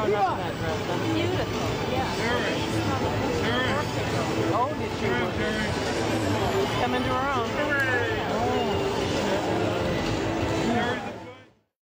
grown up in that dress. That's beautiful. Yeah. Oh, did she? Come into her own.